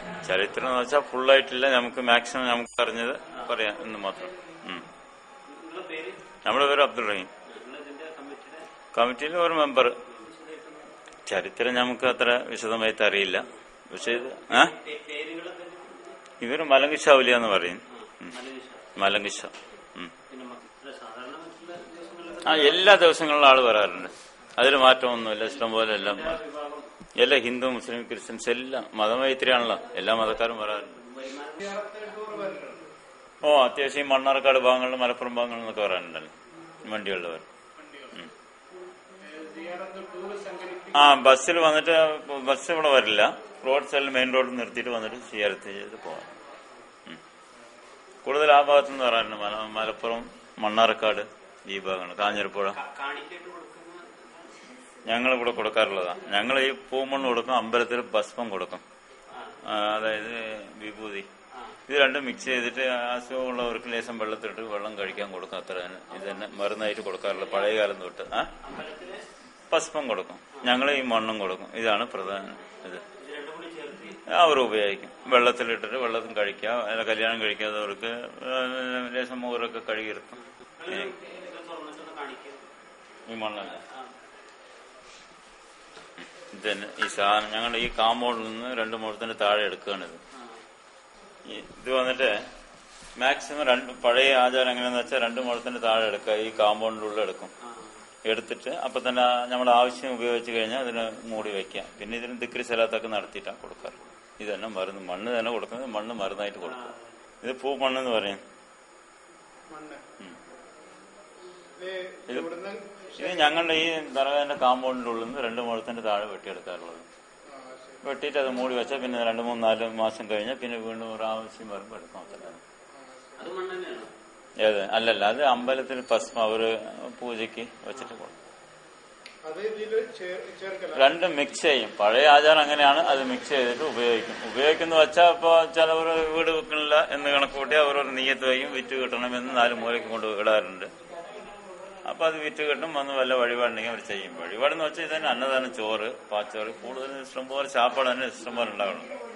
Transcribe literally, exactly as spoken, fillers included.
ചരിത്രം എന്ന് വെച്ചാൽ ഫുള്ളായിട്ടില്ല. നമുക്ക് മാക്സിമം നമുക്ക് അറിഞ്ഞത് പറയാം എന്ന് മാത്രം. നമ്മുടെ പേര് അബ്ദുൾ റഹീം. കമ്മിറ്റിയിലെ ഒരു മെമ്പർ. ചരിത്രം നമുക്ക് അത്ര വിശദമായിട്ട് അറിയില്ല. പക്ഷെ ഇത് ആ ഇവര് മലങ്കിഷാവുലിയ എന്ന് പറയും. മലങ്കിഷ. ആ എല്ലാ ദിവസങ്ങളിലും ആള് വരാറുണ്ട്. അതിൽ മാറ്റമൊന്നുമില്ല. ഇഷ്ടംപോലെ എല്ലാം എല്ലാ ഹിന്ദു മുസ്ലിം ക്രിസ്ത്യൻസ് എല്ലാം മതമൈത്രിയാണല്ലോ. എല്ലാ മതക്കാരും വരാറുണ്ട്. ഓ അത്യാവശ്യം ഈ മണ്ണാർക്കാട് ഭാഗങ്ങളിലും മലപ്പുറം ഭാഗങ്ങളിൽ നിന്നൊക്കെ വരാനുണ്ടല്ലോ വണ്ടികളിൽ വരും. ആ ബസ്സിൽ വന്നിട്ട് ബസ് ഇവിടെ വരില്ല. റോഡ് സൈഡിൽ മെയിൻ റോഡിൽ നിർത്തിയിട്ട് വന്നിട്ട് സിയാറത്ത് ചെയ്ത് പോകാം. കൂടുതൽ ആ ഭാഗത്തുനിന്ന് വരാറുണ്ട്. മലപ്പുറം മണ്ണാർക്കാട് ഈ ഭാഗങ്ങൾ കാഞ്ഞിരപ്പുഴ ഞങ്ങൾ ഇവിടെ കൊടുക്കാറുള്ളതാ. ഞങ്ങൾ ഈ പൂമണ്ണ് കൊടുക്കും, അമ്പലത്തിൽ ഭസ്മം കൊടുക്കും, അതായത് വിഭൂതി. ഇത് രണ്ടും മിക്സ് ചെയ്തിട്ട് അസുഖമുള്ളവർക്ക് ലേശം വെള്ളത്തിലിട്ട് വെള്ളം കഴിക്കാൻ കൊടുക്കും. അത്ര തന്നെ. ഇത് തന്നെ മരുന്നായിട്ട് കൊടുക്കാറുള്ളത് പഴയ കാലം തൊട്ട്. ആ ഭസ്മം കൊടുക്കും. ഞങ്ങൾ ഈ മണ്ണും കൊടുക്കും. ഇതാണ് പ്രധാന ഇത്. അവർ ഉപയോഗിക്കും. വെള്ളത്തിലിട്ടിട്ട് വെള്ളത്തിൽ കഴിക്കാം. അല്ല കല്യാണം കഴിക്കാത്തവർക്ക് ലേശം മോരൊക്കെ കഴുകിയെടുക്കും. ഈ മണ്ണല്ല ഇതന്നെ. ഈ സാധനം ഞങ്ങളുടെ ഈ കാമ്പൗണ്ടിൽ നിന്ന് രണ്ട് മുഴത്തിന് താഴെ എടുക്കുകയാണിത്. ഇത് വന്നിട്ട് മാക്സിമം രണ്ട് പഴയ ആചാരം എങ്ങനെയാന്ന് വെച്ചാൽ രണ്ട് മുഴത്തിന് താഴെ എടുക്കുക. ഈ കാമ്പൗണ്ടിലുള്ള എടുക്കും. എടുത്തിട്ട് അപ്പൊ തന്നെ നമ്മുടെ ആവശ്യം ഉപയോഗിച്ച് കഴിഞ്ഞാൽ അതിന് മൂടി വെക്കാം. പിന്നെ ഇതിന് ദിക്രി സലാത്തൊക്കെ നടത്തിയിട്ടാണ് കൊടുക്കാറ്. ഇത് തന്നെ മരുന്ന് മണ്ണ് തന്നെ കൊടുക്കുന്നത്. മണ്ണ് മരുന്നായിട്ട് കൊടുക്കും. ഇത് പൂ മണ്ണെന്ന് പറയും. ഇത് ഇത് ഞങ്ങളുടെ ഈ ദർഗാന്റെ കാമ്പൗണ്ടിന്റെ ഉള്ളിൽ നിന്ന് രണ്ട് മുഴത്തിന്റെ താഴെ വെട്ടിയെടുക്കാറുള്ളത്. വെട്ടിയിട്ട് അത് മൂടി വെച്ചാൽ പിന്നെ രണ്ട് മൂന്ന് നാല് മാസം കഴിഞ്ഞാൽ പിന്നെ വീണ്ടും ഒരു ആവശ്യം വരുമ്പോൾ എടുക്കാം. ഏത് അല്ലല്ല, അത് അമ്പലത്തിൽ ഭസ്മം അവര് പൂജയ്ക്ക് വെച്ചിട്ട് കൊടുക്കും. രണ്ടും മിക്സ് ചെയ്യും. പഴയ ആചാരം അങ്ങനെയാണ്. അത് മിക്സ് ചെയ്തിട്ട് ഉപയോഗിക്കും. ഉപയോഗിക്കുന്ന വെച്ചാൽ ഇപ്പൊ ചിലവർ വീട് വെക്കണില്ല എന്ന് കണക്ക് കൂട്ടി അവരൊരു നീയത്ത് വയ്ക്കും. വിറ്റ് കിട്ടണമെന്ന് നാല് മൂലയ്ക്ക് കൊണ്ട് ഇടാറുണ്ട്. അപ്പൊ അത് വിറ്റ് കിട്ടും. വന്ന് വല്ല വഴിപാടുണ്ടെങ്കിൽ അവർ ചെയ്യും. വഴിപാടെന്ന് വെച്ചാൽ ഇതന്നെ അന്നദാനം, ചോറ്, പാച്ചോറ്, കൂടുതൽ ഇഷ്ടംപോലെ ചാപ്പാട് തന്നെ ഇഷ്ടംപോലെ ഉണ്ടാകണം.